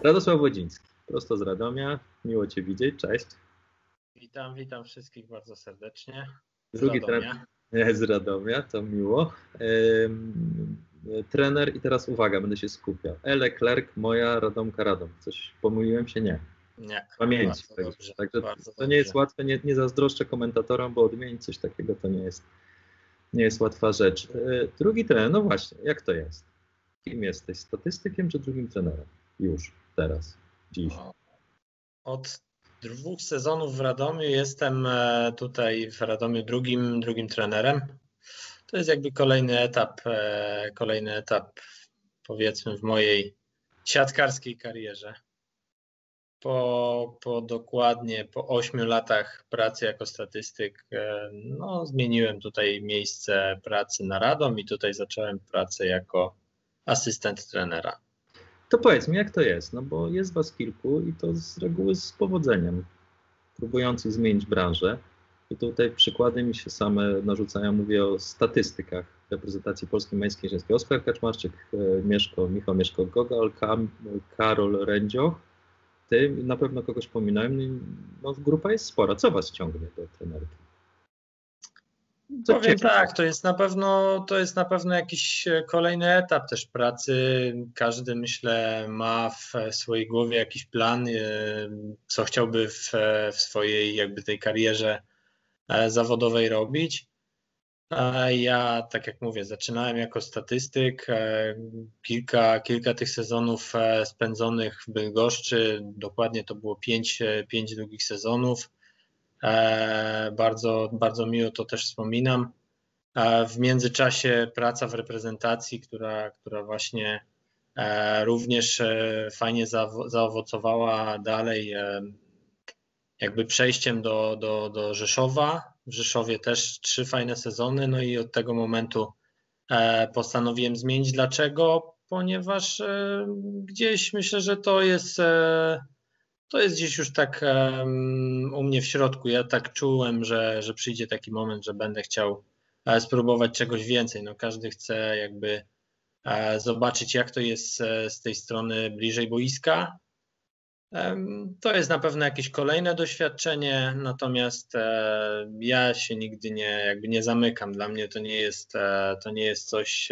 Radosław Wodziński, prosto z Radomia. Miło Cię widzieć, cześć. Witam wszystkich bardzo serdecznie. Drugi trener z Radomia, to miło. Trener i teraz uwaga, będę się skupiał. Leclerc, moja Radomka Radom. Coś pomyliłem się? Nie. Nie. Pamięci. Także to nie jest łatwe, nie zazdroszczę komentatorom, bo odmienić coś takiego to nie jest łatwa rzecz. Drugi trener, no właśnie, jak to jest? Kim jesteś? Statystykiem czy drugim trenerem? Już, teraz, dziś. Od 2 sezonów w Radomiu jestem tutaj w Radomiu drugim trenerem. To jest jakby kolejny etap powiedzmy w mojej siatkarskiej karierze. Dokładnie po 8 latach pracy jako statystyk zmieniłem tutaj miejsce pracy na Radom i tutaj zacząłem pracę jako asystent trenera. To powiedz mi, jak to jest, no bo jest was kilku i to z reguły z powodzeniem, próbujących zmienić branżę. I tutaj przykłady mi się same narzucają, mówię o statystykach reprezentacji polskiej męskiej i żeńskiej. Oskar Kaczmarczyk, Michał Mieszko-Gogol, Karol Rędzioch. Ty na pewno kogoś pominąłem, no grupa jest spora. Co was ciągnie do trenerki? Powiem tak, to jest na pewno jakiś kolejny etap też pracy. Każdy, myślę, ma w swojej głowie jakiś plan, co chciałby w swojej jakby tej karierze zawodowej robić. Ja, tak jak mówię, zaczynałem jako statystyk. Kilka tych sezonów spędzonych w Bydgoszczy, dokładnie to było 5 długich sezonów. Bardzo miło to też wspominam. W międzyczasie praca w reprezentacji, która właśnie również fajnie zaowocowała dalej jakby przejściem do Rzeszowa. W Rzeszowie też 3 fajne sezony, no i od tego momentu postanowiłem zmienić. Dlaczego? Ponieważ gdzieś myślę, że to jest gdzieś już tak u mnie w środku. Ja tak czułem, że przyjdzie taki moment, że będę chciał spróbować czegoś więcej. No każdy chce jakby zobaczyć, jak to jest z tej strony bliżej boiska. To jest na pewno jakieś kolejne doświadczenie, natomiast ja się nigdy nie zamykam. Dla mnie to nie jest coś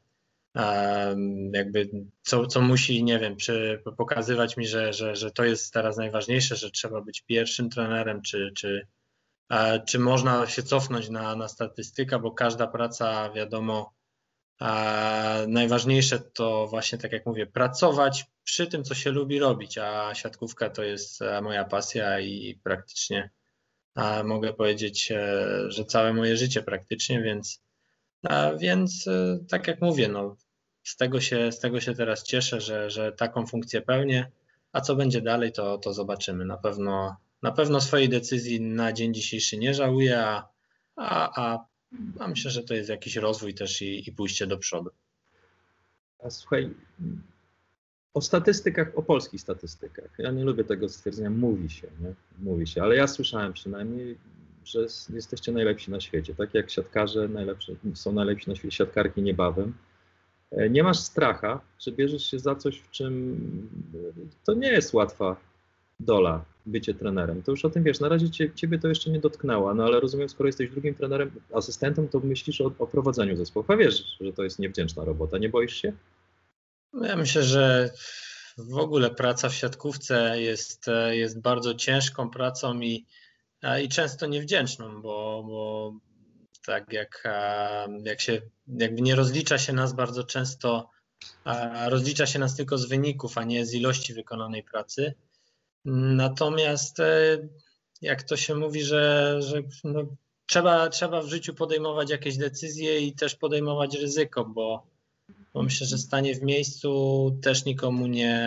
jakby co musi, nie wiem, pokazywać mi, że to jest teraz najważniejsze, że trzeba być pierwszym trenerem, czy można się cofnąć na statystykę, bo każda praca, wiadomo, najważniejsze to właśnie, tak jak mówię, pracować przy tym, co się lubi robić, a siatkówka to jest moja pasja i praktycznie mogę powiedzieć, że całe moje życie praktycznie, więc tak jak mówię, no, z tego się teraz cieszę, że taką funkcję pełnię, a co będzie dalej, to zobaczymy. Na pewno swojej decyzji na dzień dzisiejszy nie żałuję, a myślę, że to jest jakiś rozwój też i pójście do przodu. A słuchaj, o statystykach, o polskich statystykach. Ja nie lubię tego stwierdzenia, mówi się, ale ja słyszałem przynajmniej, że jesteście najlepsi na świecie. Tak jak siatkarze są najlepsi na świecie, siatkarki niebawem. Nie masz stracha, że bierzesz się za coś, w czym to nie jest łatwa dola, bycie trenerem. To już o tym wiesz, na razie ciebie to jeszcze nie dotknęło, no ale rozumiem, skoro jesteś drugim trenerem, asystentem, to myślisz o prowadzeniu zespołu. A wiesz, że to jest niewdzięczna robota, nie boisz się? Ja myślę, że w ogóle praca w siatkówce jest bardzo ciężką pracą i często niewdzięczną, bo tak jak się jakby nie rozlicza się nas bardzo często, rozlicza się nas tylko z wyników, a nie z ilości wykonanej pracy. Natomiast jak to się mówi, że no, trzeba w życiu podejmować jakieś decyzje i też podejmować ryzyko, bo myślę, że stanie w miejscu też nikomu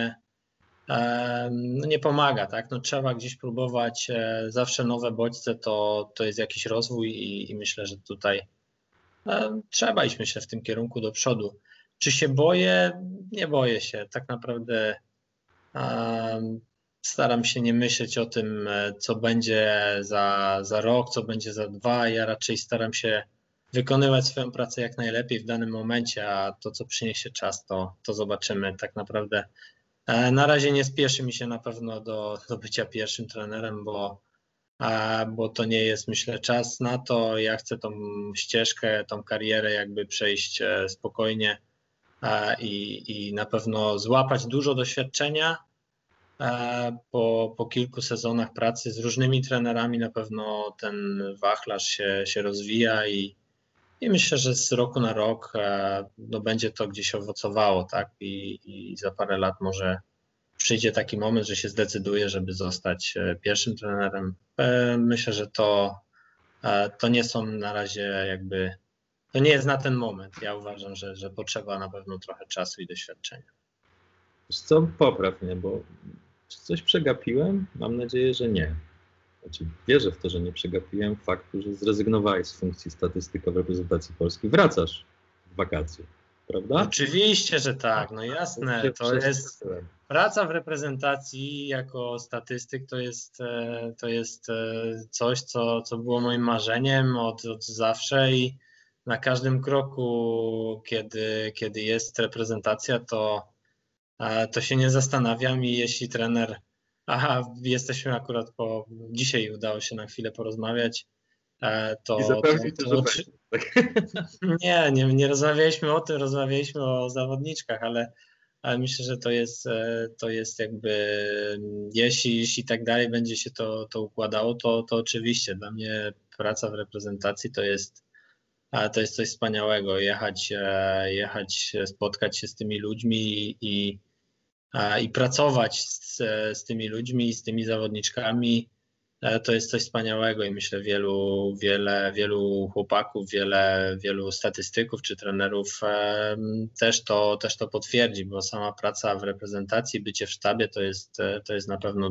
nie pomaga, tak? No, trzeba gdzieś próbować, zawsze nowe bodźce to jest jakiś rozwój i myślę, że tutaj trzeba iść, myślę, w tym kierunku do przodu. Czy się boję? Nie boję się. Tak naprawdę staram się nie myśleć o tym, co będzie za rok, co będzie za 2. Ja raczej staram się wykonywać swoją pracę jak najlepiej w danym momencie, a to, co przyniesie czas, to zobaczymy. Tak naprawdę Na razie nie spieszy mi się na pewno do bycia pierwszym trenerem, bo to nie jest, myślę, czas na to. Ja chcę tą ścieżkę, tą karierę jakby przejść spokojnie i na pewno złapać dużo doświadczenia. Po kilku sezonach pracy z różnymi trenerami na pewno ten wachlarz się rozwija i myślę, że z roku na rok będzie to gdzieś owocowało, tak? I za parę lat może przyjdzie taki moment, że się zdecyduje, żeby zostać pierwszym trenerem. Myślę, że to nie są na razie jakby, to nie jest na ten moment. Ja uważam, że potrzeba na pewno trochę czasu i doświadczenia. Wiesz co, popraw mnie, bo czy coś przegapiłem? Mam nadzieję, że nie. Znaczy, wierzę w to, że nie przegapiłem faktu, że zrezygnowałeś z funkcji statystyka w reprezentacji Polski. Wracasz w wakacje, prawda? Oczywiście, że tak, no jasne. To jest praca w reprezentacji jako statystyk, to jest coś, co było moim marzeniem od zawsze i na każdym kroku, kiedy jest reprezentacja, to się nie zastanawiam i jeśli trener, jesteśmy akurat dzisiaj udało się na chwilę porozmawiać, nie rozmawialiśmy o tym, rozmawialiśmy o zawodniczkach, ale myślę, że to jest jakby, jeśli tak dalej będzie się to układało, to oczywiście dla mnie praca w reprezentacji to jest coś wspaniałego, jechać, spotkać się z tymi ludźmi i pracować z tymi ludźmi, z tymi zawodniczkami, to jest coś wspaniałego i myślę wielu chłopaków, wielu statystyków czy trenerów też to potwierdzi, bo sama praca w reprezentacji, bycie w sztabie to jest na pewno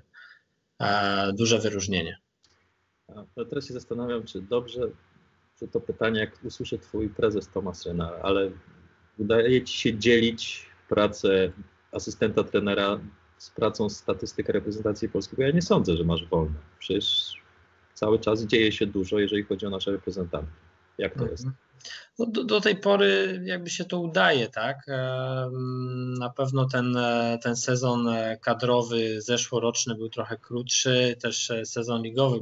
duże wyróżnienie. A teraz się zastanawiam, czy dobrze, że to pytanie, jak usłyszę twój prezes Tomasz Renard, ale udaje ci się dzielić pracę asystenta trenera z pracą statystyka reprezentacji Polski, bo ja nie sądzę, że masz wolne. Przecież cały czas dzieje się dużo, jeżeli chodzi o nasze reprezentantki. Jak to jest? No do tej pory jakby się to udaje, tak? Na pewno ten sezon kadrowy zeszłoroczny był trochę krótszy, też sezon ligowy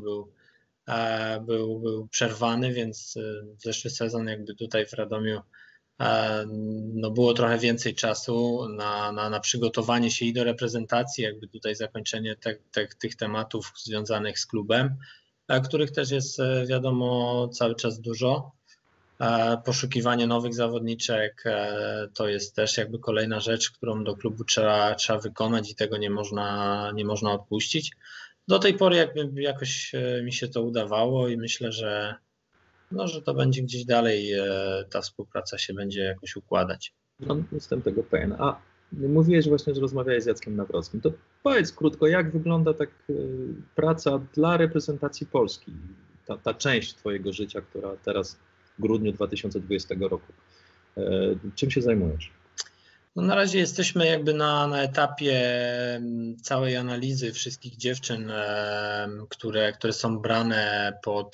był przerwany, więc zeszły sezon jakby tutaj w Radomiu no było trochę więcej czasu na przygotowanie się i do reprezentacji, jakby tutaj zakończenie tych tematów związanych z klubem, których też jest wiadomo cały czas dużo. Poszukiwanie nowych zawodniczek to jest też jakby kolejna rzecz, którą do klubu trzeba wykonać i tego nie można odpuścić. Do tej pory jakby jakoś mi się to udawało i myślę, że to będzie gdzieś dalej, ta współpraca się będzie jakoś układać. No, jestem tego pewien. A mówiłeś właśnie, że rozmawiałeś z Jackiem Nawrockim. To powiedz krótko, jak wygląda tak praca dla reprezentacji Polski? Ta część twojego życia, która teraz w grudniu 2020 roku. Czym się zajmujesz? No na razie jesteśmy jakby na etapie całej analizy wszystkich dziewczyn, które są brane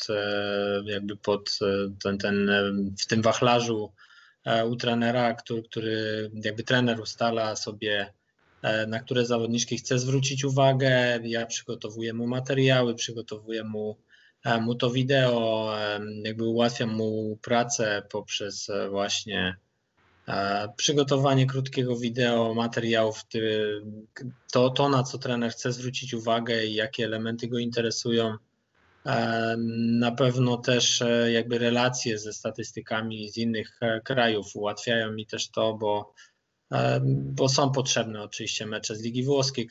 w tym wachlarzu u trenera, który jakby trener ustala sobie, na które zawodniczki chce zwrócić uwagę. Ja przygotowuję mu materiały, przygotowuję mu to wideo, jakby ułatwiam mu pracę poprzez właśnie przygotowanie krótkiego wideo, materiałów, to na co trener chce zwrócić uwagę i jakie elementy go interesują. Na pewno też jakby relacje ze statystykami z innych krajów ułatwiają mi też to, bo są potrzebne oczywiście mecze z Ligi Włoskiej,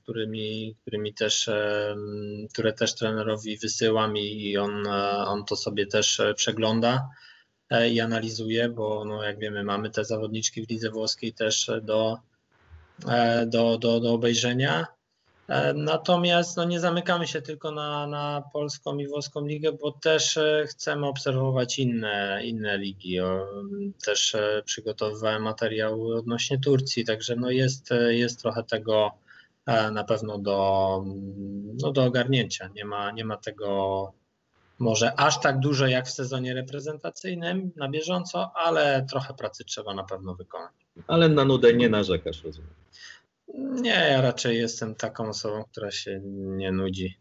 które też trenerowi wysyłam i on to sobie też przegląda i analizuje, bo no jak wiemy, mamy te zawodniczki w lidze włoskiej też do obejrzenia. Natomiast no nie zamykamy się tylko na polską i włoską ligę, bo też chcemy obserwować inne ligi. Też przygotowywałem materiał odnośnie Turcji, także no jest trochę tego na pewno do ogarnięcia. Nie ma tego może aż tak dużo jak w sezonie reprezentacyjnym na bieżąco, ale trochę pracy trzeba na pewno wykonać. Ale na nudę nie narzekasz, rozumiem. Nie, ja raczej jestem taką osobą, która się nie nudzi.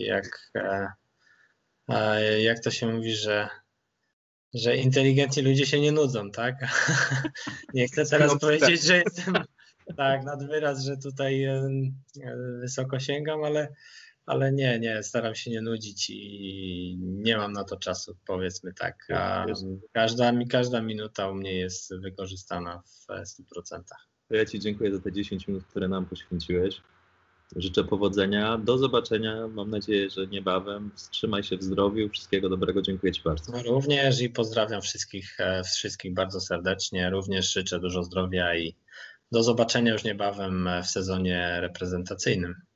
Jak to się mówi, że inteligentni ludzie się nie nudzą, tak? Nie chcę teraz powiedzieć, że jestem tak nad wyraz, że tutaj wysoko sięgam, ale nie, staram się nie nudzić i nie mam na to czasu, powiedzmy tak. A każda minuta u mnie jest wykorzystana w 100%. Ja Ci dziękuję za te 10 minut, które nam poświęciłeś. Życzę powodzenia. Do zobaczenia. Mam nadzieję, że niebawem. Wstrzymaj się w zdrowiu. Wszystkiego dobrego. Dziękuję Ci bardzo. Również i pozdrawiam wszystkich bardzo serdecznie. Również życzę dużo zdrowia i do zobaczenia już niebawem w sezonie reprezentacyjnym.